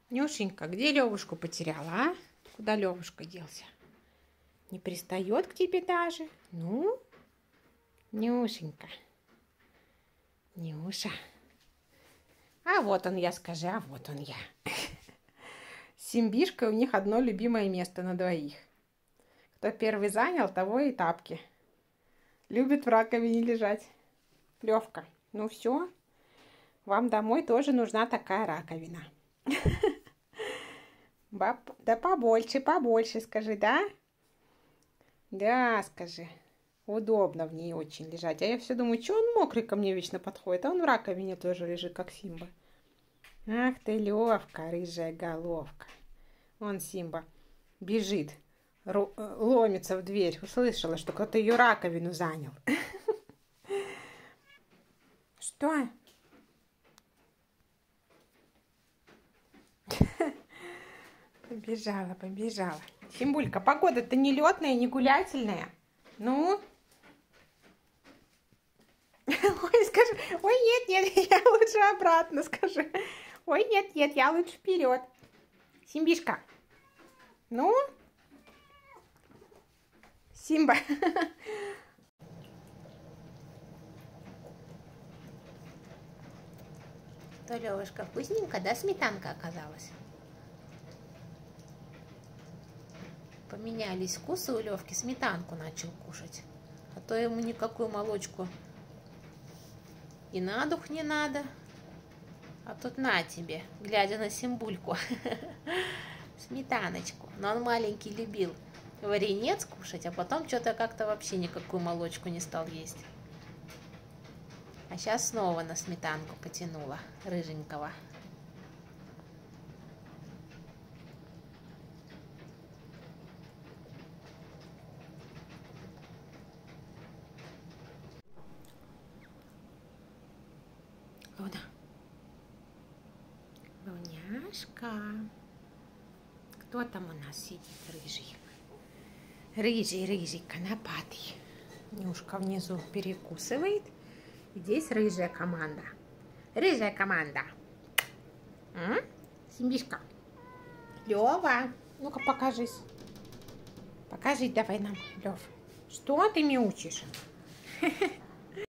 Нюшенька, где Левушку потеряла, а? Куда Левушка делся? Не пристает к тебе даже? Ну, Нюшенька, Нюша. А вот он я, скажи, а вот он я. С Симбишкой у них одно любимое место на двоих. Кто первый занял, того и тапки. Любит в раковине лежать. Левка, ну все, вам домой тоже нужна такая раковина. Да побольше, побольше, скажи, да? Да, скажи. Удобно в ней очень лежать. А я все думаю, что он мокрый ко мне вечно подходит, а он в раковине тоже лежит, как Симба. Ах ты, Левка, рыжая головка. Вон Симба бежит, ломится в дверь. Услышала, что кто-то ее раковину занял. Что? Побежала, побежала. Симбулька, погода-то не летная, не гулятельная. Ну? Ой, скажи. Ой, нет, нет, я лучше обратно скажи. Ой, нет, нет, я лучше вперед. Симбишка. Ну? Симба. То, Левушка, вкусненько, да, сметанка оказалась? Поменялись вкусы у Левки, сметанку начал кушать. А то ему никакую молочку и на дух не надо. А тут на тебе, глядя на Симбульку, сметаночку. Но он маленький любил варенец кушать, а потом что-то как-то вообще никакую молочку не стал есть. А сейчас снова на сметанку потянула, рыженького. Луна. Луняшка. Кто там у нас сидит, рыжий? Рыжий, рыжий, конопатый. Нюшка внизу перекусывает. Здесь рыжая команда. Рыжая команда. Симбишка. Лёва. Ну-ка покажись. Покажи давай нам, Лев. Что ты мяучишь?